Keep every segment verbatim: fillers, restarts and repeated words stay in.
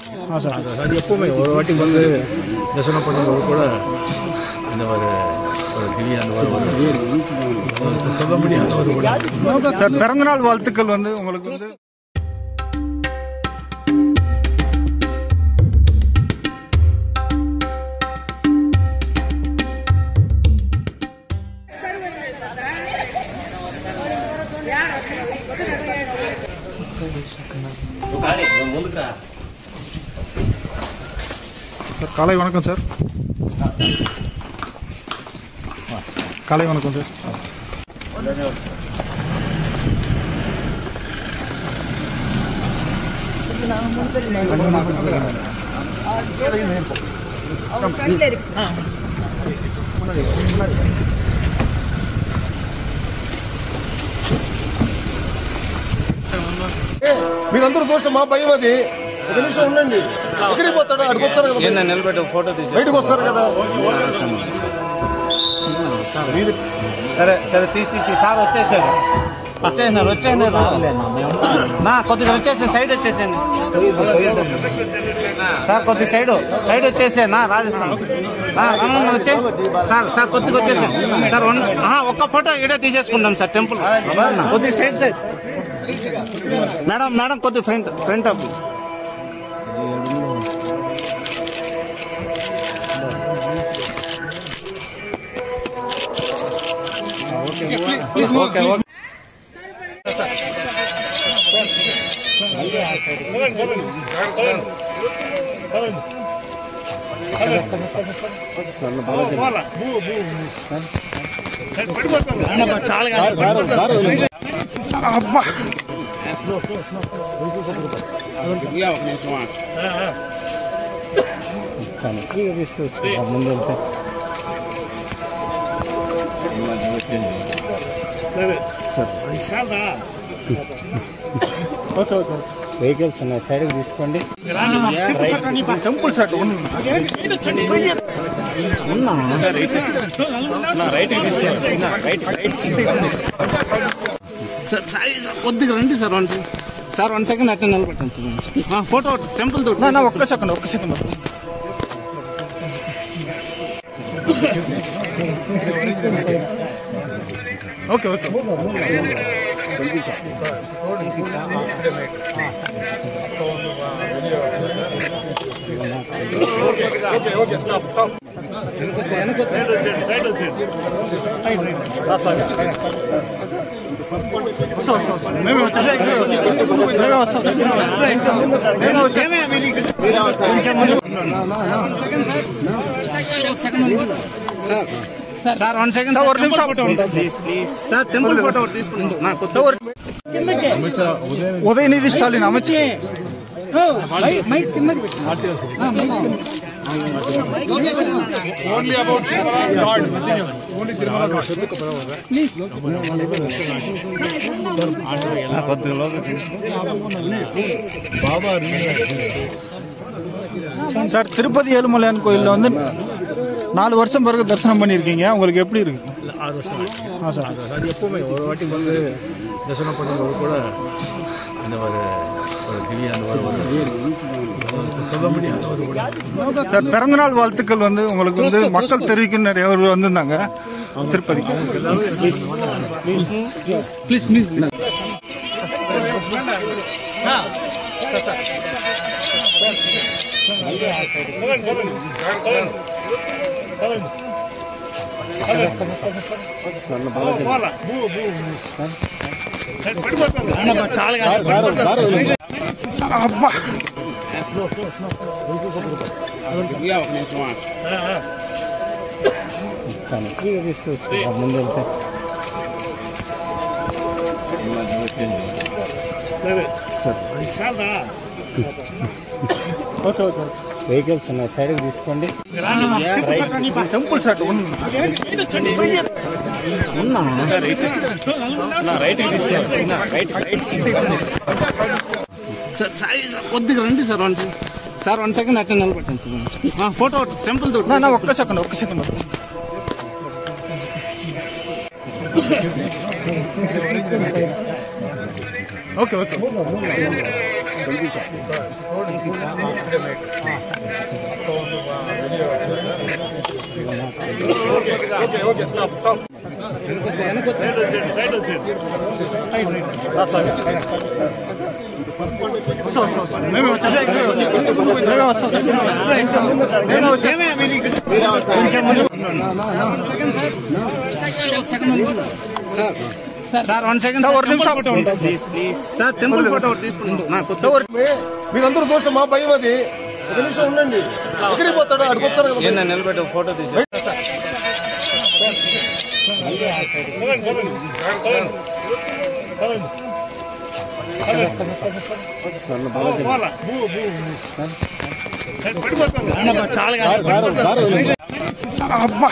அது எப்பவுமே ஒரு வாட்டி வந்து தரிசனம் பண்ணும்போது கூட அந்த ஒரு திடீர் அந்த ஒரு சொல்ல முடியாத ஒரு பிறந்தநாள் வாழ்த்துக்கள் வந்து உங்களுக்கு வந்து சார் காலை வணக்கம் சார். காலை வணக்கம் சார். మీరందరూ చూస్తే మా భయం అది. ఒక నిమిషం ఉండండి. ఎక్కడికి పోతాడు? అక్కడికి వస్తారు కదా, నిలబెట్టి ఫోటో తీసి బయటకు వస్తారు కదా. సరే సరే తీసి తీసి సార్ వచ్చేసాడు వచ్చేసినారు వచ్చేసినారు నా కొద్దిగా వచ్చేసి సైడ్ వచ్చేసాను సార్ కొద్ది సైడ్ సైడ్ వచ్చేసాను నా రాజస్థాన్ వచ్చే సార్ సార్ కొద్దిగా వచ్చేసాను సార్ ఒక్క ఫోటో ఇడే తీసేసుకుంటాం సార్ టెంపుల్ కొద్ది సైడ్ సైడ్ మేడం మేడం కొద్ది front front of okay okay అబ్బా తీసుకొచ్చి ముందు వెహికల్స్ ఉన్నాయి సైడ్కి తీసుకోండి. Temple sir sir Sai sir కొద్దిగా రండి sir one sir one second అట్లా నిలబెట్టండి సార్ ఫోటో టెంపుల్ తో ఒక్క సెకండ్ ఒక్క సెకండ్ ఓకే ఓకే మేమే వచ్చాం మేమే వస్తాం సార్ సార్ వన్ సెకండ్ ఒక నిమిషం సార్ టెంపుల్ ఫోటో తీసుకుంటాం ఉదయనిధి స్టాలిన్ అమర్చి only about god only Tirumala బాబా சார் திருப்பதி ஏழுமலையான் கோயில்ல வந்து நாலு வருஷம் பிறகு தரிசனம் பண்ணிருக்கீங்க, உங்களுக்கு எப்படி இருக்கு? ஆறு வருஷம் ஆ சார் அது எப்பவுமே ஒரு வாட்டி வந்து தரிசனம் பண்ணும்போது கூட அந்த ஒரு திடீர் அந்த ஒரு சொல்ல முடியாத ஒரு சார் பிறந்தநாள் வாழ்த்துக்கள் வந்து உங்களுக்கு வந்து மக்கள் தெரிவிக்கும் நிறைய பேர் வந்திருந்தாங்க திருப்பதி. ப்ளீஸ் ப்ளீஸ் అబ్బా తీసుకొచ్చి ముందు ఓకే ఓకే వెహికల్స్ ఉన్నాయి సైడ్కి తీసుకోండి. Temple sir sir Sai sir కొద్దిగా రండి sir one sir one second అట్లా నిలబెట్టండి సార్ ఫోటో టెంపుల్ తో ఒక్క సెకండ్ ఒక్క సెకండ్ ఓకే ఓకే మేమే వచ్చాం మేమే వస్తాం మేమే వచ్చాం sir one second sir temple photo తీసుకుంటాం. మీరందరూ చూస్తే మా భయం అది. ఒక నిమిషం ఉండండి. ఎక్కడికి పోతాడు అడుగుతారు కదా. నిలబెట్టి ఫోటో తీసి అబ్బా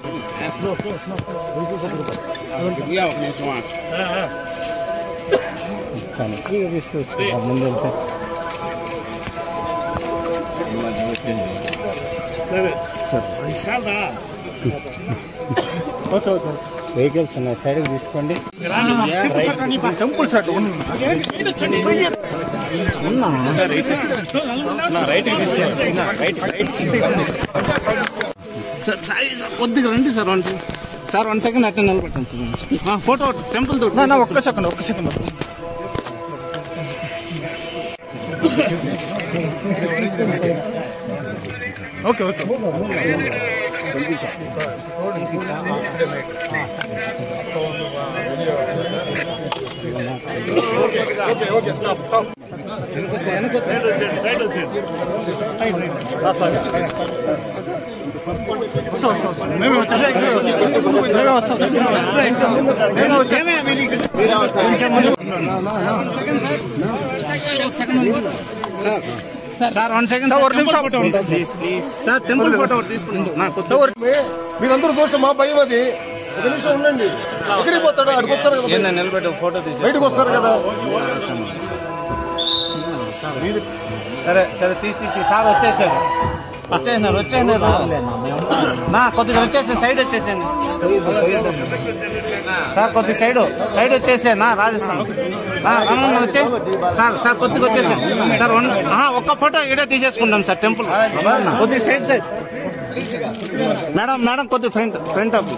తీసుకొచ్చి ముందు వెహికల్స్ ఉన్నాయి, సైడ్ తీసుకోండి. Temple sir sir Sai sir కొద్దిగా రండి sir one second sir one second అట్లా నిలబెట్టండి సార్ ఫోటో టెంపుల్ తో ఒక్క సెకండ్ ఒక్క సెకండ్ ఓకే ఓకే మేమే వచ్చాం మేమే వస్తాం sir one second sir temple photo తీసుకుంటాం. మీరందరూ చూస్తే మా భయం అది. ఒక నిమిషం ఉండండి. ఎక్కడికి పోతాడు అడుగుతారు కదా. నిలబెట్టి ఫోటో తీసి బయటకు వస్తారు కదా. సరే సరే తీసి తీసి సార్ వచ్చేసాడు వచ్చేసినారు వచ్చేసినారు నా కొద్దిగా వచ్చేసి సైడ్ వచ్చేసాను సార్ కొద్ది సైడ్ సైడ్ వచ్చేసాను రాజస్థాన్ వచ్చే సార్ సార్ కొద్దిగా వచ్చేసాను సార్ వన్ ఒక్క ఫోటో ఇడే తీసేసుకుంటాం సార్ టెంపుల్ కొద్ది సైడ్ సైడ్ మేడం మేడం కొద్ది front front of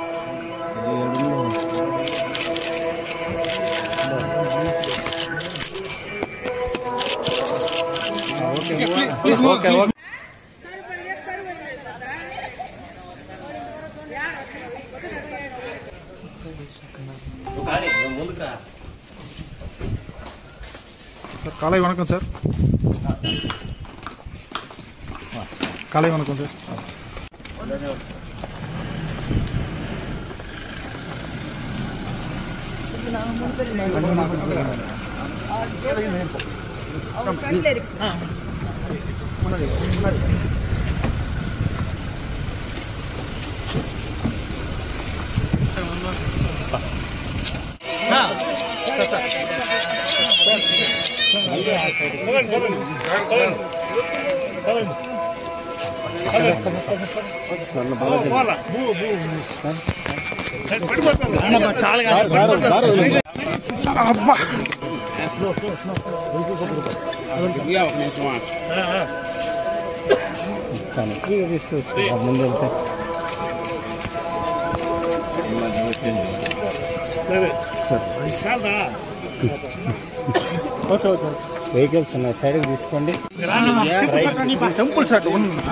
okay okay காலை வணக்கம் சார். காலை வணக்கம் சார். అబ్బా తీసుకొచ్చి ముందు వెళ్తే వెహికల్స్ ఉన్నాయి, సైడ్ తీసుకోండి. Temple sir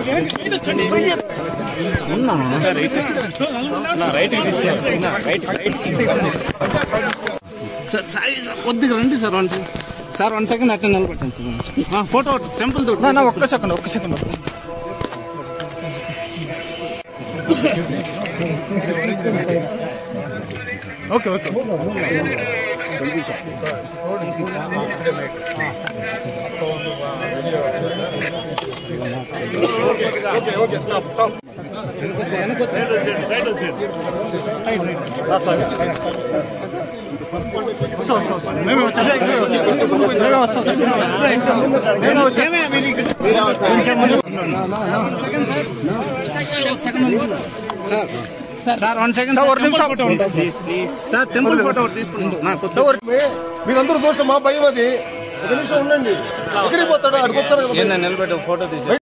sir Sai sir కొద్దిగా రండి sir one second sir one second అట్లా నిలబెట్టండి సార్ ఫోటో టెంపుల్ తో ఒక్క సెకండ్ ఒక్క సెకండ్ ఓకే ఓకే మేమే వచ్చాం మేమే వస్తాం sir sir one second sir temple photo తీసుకుంటాం. మీరందరూ చూస్తే మా భయం అది. ఒక నిమిషం ఉండండి. ఎక్కడికి పోతాడు? అడుగుతాడు కదా. నిలబెట్టి ఫోటో తీసి